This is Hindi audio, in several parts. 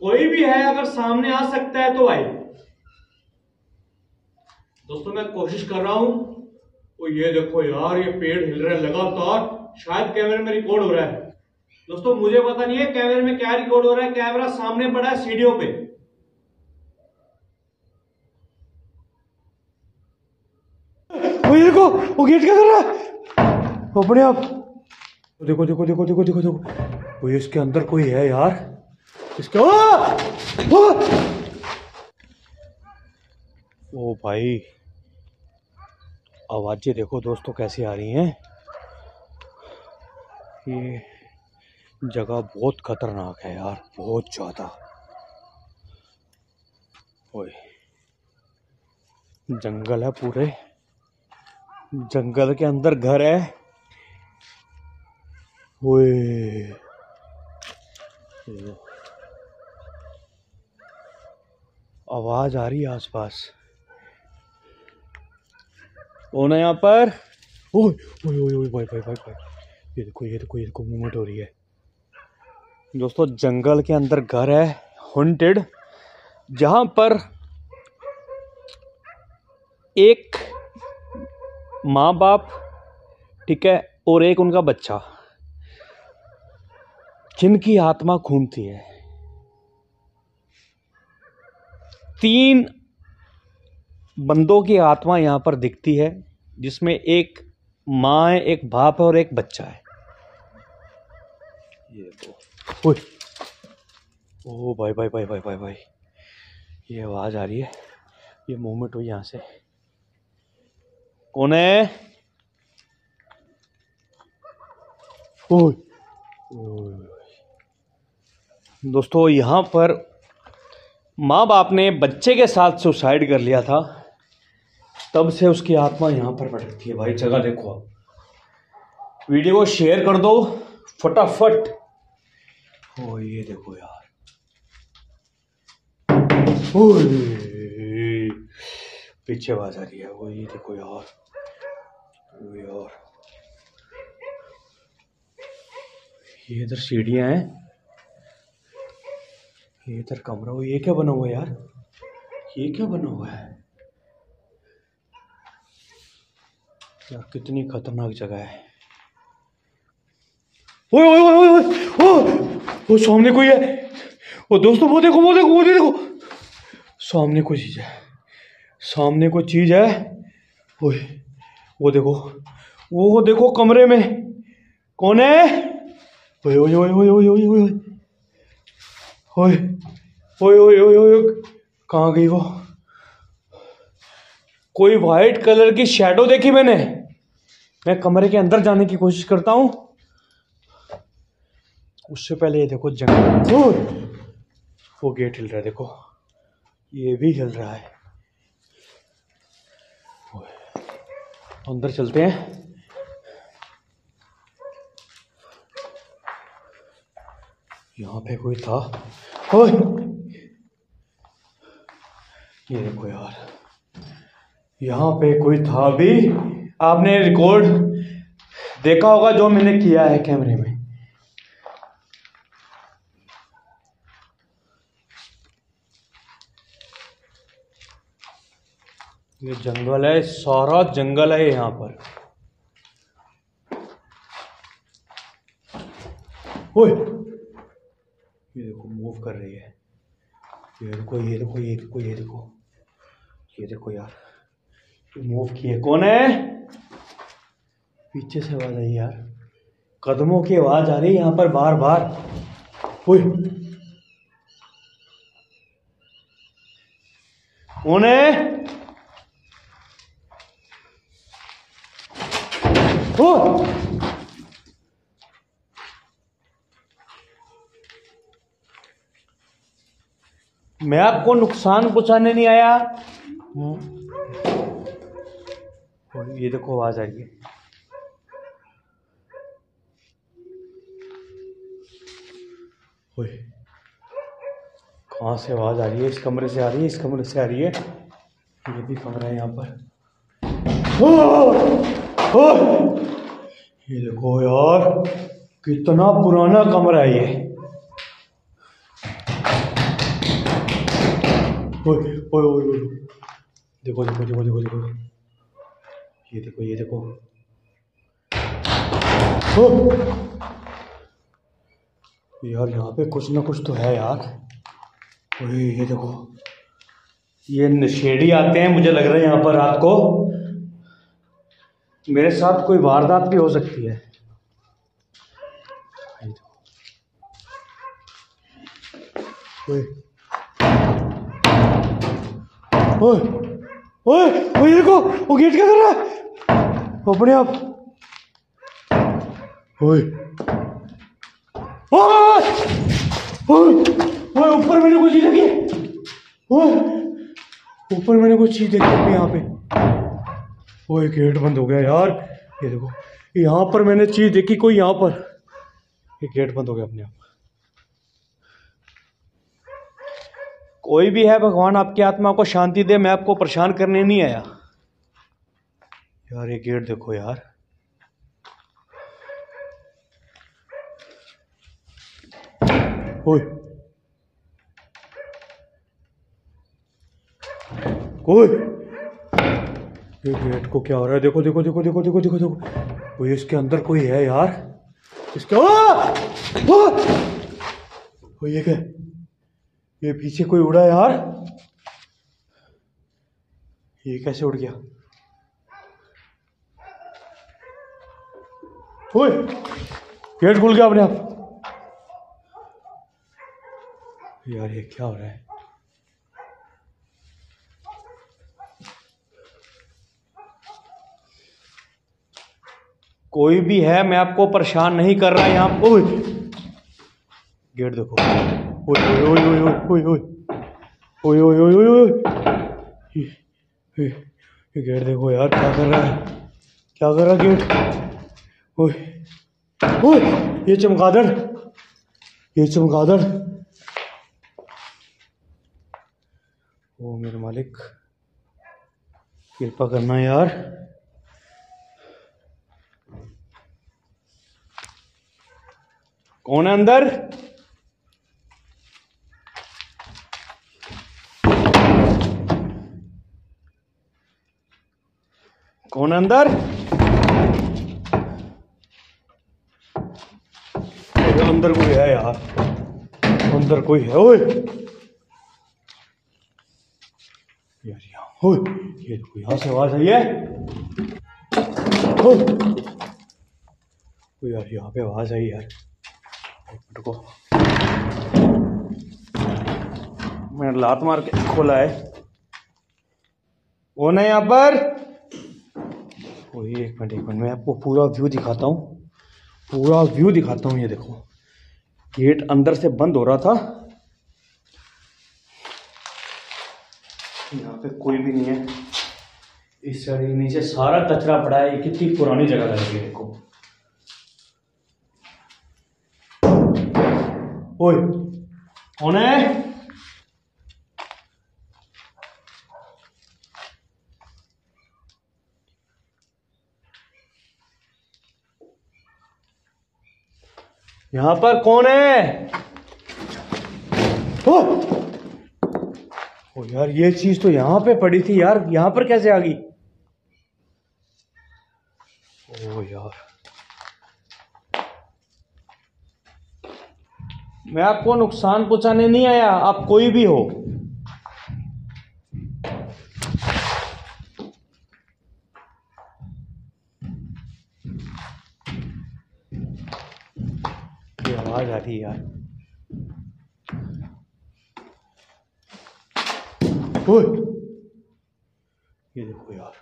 कोई भी है अगर सामने आ सकता है तो आए। दोस्तों मैं कोशिश कर रहा हूं। तो ये देखो यार, ये पेड़ हिल रहा है लगातार, शायद कैमरे में रिकॉर्ड हो रहा है। दोस्तों मुझे पता नहीं है कैमरे में क्या रिकॉर्ड हो रहा है। कैमरा सामने पड़ा है सीढ़ियों पे। वो ये देखो, वो गेट क्या कर रहा है अपने आप। देखो देखो देखो देखो देखो देखो, वो इसके अंदर कोई है यार। इसके ओ भाई, आवाजें देखो दोस्तों कैसी आ रही हैं। ये जगह बहुत खतरनाक है यार, बहुत ज्यादा। ओए, जंगल है पूरे, जंगल के अंदर घर है। ओए, आवाज आ रही है आसपास। कौन है यहाँ पर? ओए ओए ओए ओए भाई भाई भाई भाई, ये देखो ये देखो ये देखो, मूवमेंट हो रही है। दोस्तों जंगल के अंदर घर है, हॉन्टेड, जहां पर एक माँ बाप, ठीक है, और एक उनका बच्चा, जिनकी आत्मा घूमती है। 3 बंदों की आत्मा यहां पर दिखती है, जिसमें एक माँ है, एक बाप है और एक बच्चा है। ये देखो, ओए, ओ भाई भाई भाई भाई भाई भाई, ये आवाज आ रही है, ये मूवमेंट हुई यहां से। कौन है? ओए, दोस्तों यहां पर माँ बाप ने बच्चे के साथ सुसाइड कर लिया था, तब से उसकी आत्मा यहां पर भटकती है। भाई जगह देखो आप, वीडियो को शेयर कर दो फटाफट। ओ ये देखो यार, ओए पीछे आवाज आ रही है। वो ये देखो यार, ओ यार, ये इधर सीढ़ियां हैं, ये इधर कमरा। वो ये क्या बना हुआ है यार, ये क्या बना हुआ है यार, कितनी खतरनाक जगह है। ओए ओए ओए ओए, ओ सामने कोई है। ओ दोस्तों वो देखो वो देखो वो देखो, सामने कोई चीज है, सामने कोई चीज है। ओए वो देखो, वो देखो कमरे में कौन है। ओए ओए ओए ओए ओए ओए ओए ओए ओए ओए ओए ओए, कहाँ गई वो? कोई वाइट कलर की शैडो देखी मैंने। मैं कमरे के अंदर जाने की कोशिश करता हूं, उससे पहले ये देखो जंगल, वो गेट हिल रहा है, देखो ये भी हिल रहा है। अंदर चलते हैं। यहाँ पे कोई था। ओए ये देखो यार, यहाँ पे कोई था भी। आपने रिकॉर्ड देखा होगा जो मैंने किया है कैमरे में। ये जंगल है, सारा जंगल है यहाँ पर। ओए ये देखो मूव कर रही है, ये देखो ये देखो ये देखो ये देखो ये देखो यार, ये मूव किए। कौन है? पीछे से आवाज आई यार, कदमों की आवाज आ रही है यहाँ पर बार बार। ओए कौन है? ओ मैं आपको नुकसान पहुंचाने नहीं आया। ये देखो आवाज आ रही है। ओए कहाँ से आवाज आ रही है? इस कमरे से आ रही है, इस कमरे से आ रही है। ये भी कमरा है यहाँ पर। ये देखो यार, कितना पुराना कमरा है ये। ओए ओए ओए ओए, देखो देखो देखो देखो देखो, ये देखो ये देखो। यार यहाँ पे कुछ ना कुछ तो है यार। ओए ये देखो, ये नशेड़ी आते हैं, मुझे लग रहा है यहाँ पर रात को मेरे साथ कोई वारदात भी हो सकती है। ओए ओए ओए ओए देखो, वो गेट क्या कर रहा है अपने आप। ओए ओए ओए, ऊपर मैंने कुछ चीज देखी। ओए ऊपर मैंने कुछ चीज देखी अपने यहाँ पे। ओए गेट बंद हो गया यार, ये देखो यहाँ पर मैंने चीज देखी कोई, यहाँ पर ये गेट बंद हो गया अपने आप। कोई भी है, भगवान आपकी आत्मा को शांति दे, मैं आपको परेशान करने नहीं आया। यार ये गेट देखो यार। ओए ओए, ये गेट को क्या हो रहा है? देखो देखो देखो देखो देखो देखो देखो, ओए इसके अंदर कोई है यार, इसके ये क्या, ये पीछे कोई उड़ा यार, ये कैसे उड़ गया? ओए गेट खुल गया अपने आप। यार ये क्या हो रहा है? कोई भी है, मैं आपको परेशान नहीं कर रहा यहाँ। ओए गेट देखो, ओए ओए ओए ओए ओए ओए ओए ओए ओए ओए, ये गेट देखो यार, क्या कर रहा है, क्या कर रहा है गेट? ओए ओए, ये चमगादड़, ये चमगादड़। ओ मेरे मालिक, कृपा करना यार। कौन है अंदर? कौन है अंदर? अंदर कोई है यार, अंदर कोई है। ओए यार यहाँ, ओए ये देखो यहाँ से आवाज आई है। ओए यार यहाँ पे आवाज आई यार, रुको, मैंने लात मार के खोला है। कौन है यहाँ पर? ओए एक मिनट, मैं आपको पूरा व्यू दिखाता हूँ, पूरा व्यू दिखाता हूँ। ये देखो गेट अंदर से बंद हो रहा था, यहाँ पे कोई भी नहीं है। इस साइड नीचे सारा कचरा पड़ा है, ये कितनी पुरानी जगह लग रही है। देखो ओए कौन है? यहाँ पर कौन है? ओ यार ये चीज तो यहाँ पे पड़ी थी यार, यहाँ पर कैसे आ गई? ओ यार, मैं आपको नुकसान पहुंचाने नहीं आया, आप कोई भी हो। ये आवाज आ रही है यार। ओए ये देखो यार,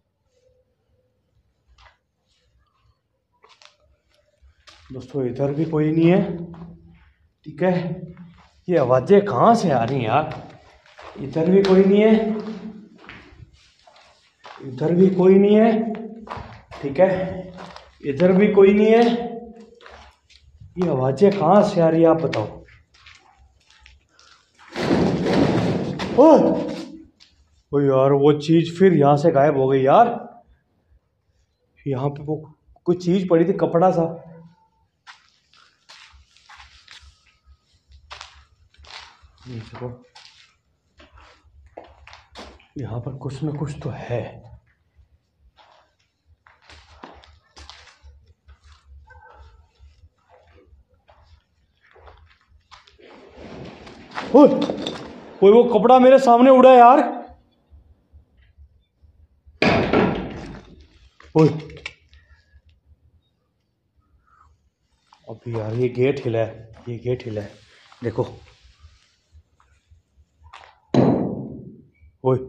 दोस्तों इधर भी कोई नहीं है, ठीक है। ये आवाजें कहाँ से आ रही हैं यार? इधर भी कोई नहीं है, इधर भी कोई नहीं है, ठीक है, इधर भी कोई नहीं है। ये आवाजें कहाँ से आ रही है आप बताओ? ओ यार वो चीज फिर यहाँ से गायब हो गई यार। यहाँ पे वो कुछ चीज पड़ी थी, कपड़ा सा। देखो यहाँ पर कुछ ना कुछ तो है। ओए ओए, वो कपड़ा मेरे सामने उड़ा यार। ओए अभी यार ये गेट हिला है, ये गेट हिला है, देखो। ओए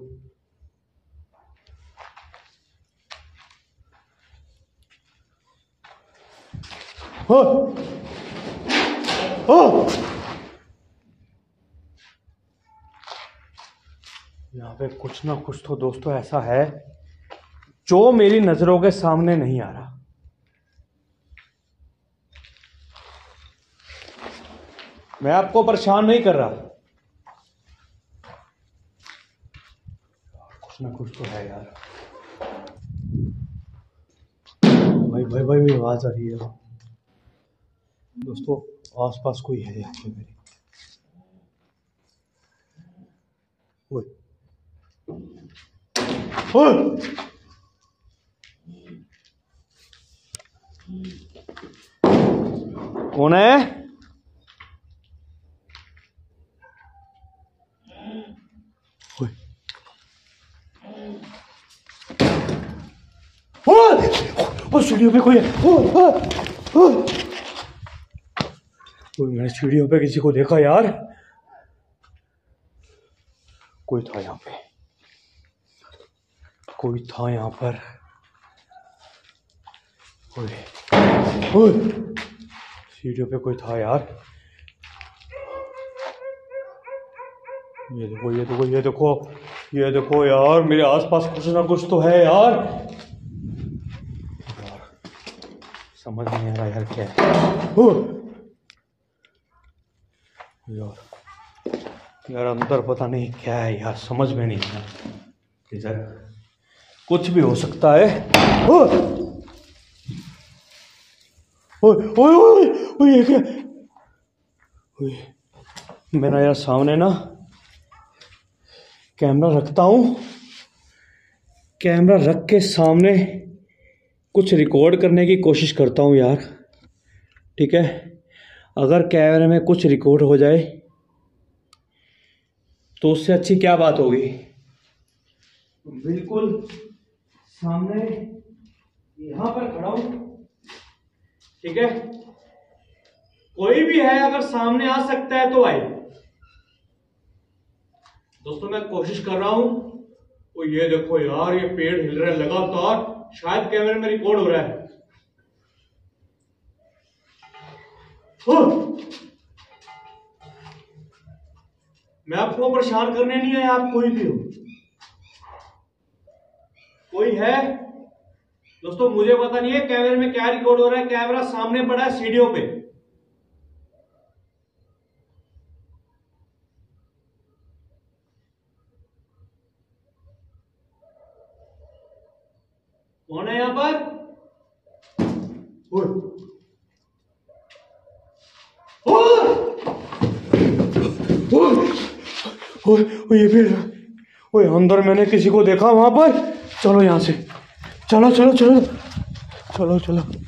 यहाँ पे कुछ ना कुछ तो दोस्तों ऐसा है जो मेरी नजरों के सामने नहीं आ रहा। मैं आपको परेशान नहीं कर रहा, कुछ ना कुछ तो है यार। भाई भाई भाई आवाज आ रही है दोस्तों, आसपास कोई है यहाँ पे मेरे। ओए ओए कौन है? ओए ओए सीढ़ियों पे कोई है। मैंने सीढ़ियों पे किसी को देखा यार, कोई था यहाँ पे, कोई था यहाँ पर। ओए सीढ़ियों पे कोई था यार। ये देखो ये देखो ये देखो ये देखो यार, मेरे आसपास कुछ ना कुछ तो है यार। समझ नहीं आ रहा यार क्या है। यार अंदर पता नहीं क्या है यार, समझ में नहीं आ रहा। इधर कुछ भी हो सकता है। ओए ओए ओए ओए ये क्या? ओए मैं ना यार सामने ना कैमरा रखता हूँ, कैमरा रख के सामने कुछ रिकॉर्ड करने की कोशिश करता हूँ यार, ठीक है। अगर कैमरे में कुछ रिकॉर्ड हो जाए तो उससे अच्छी क्या बात होगी। बिल्कुल सामने यहां पर खड़ा हूं, ठीक है। कोई भी है अगर सामने आ सकता है तो आए। दोस्तों मैं कोशिश कर रहा हूं। तो ये देखो यार, ये पेड़ हिल रहा है लगातार, शायद कैमरे में रिकॉर्ड हो रहा है। मैं आपको परेशान करने नहीं आया, आप कोई भी हो, कोई है दोस्तों, मुझे पता नहीं है कैमरे में क्या रिकॉर्ड हो रहा है। कैमरा सामने पड़ा है सीढ़ियों पे। कौन है यहां पर? ये फिर ओए अंदर मैंने किसी को देखा वहां पर। चलो यहां से, चलो चलो चलो चलो चलो।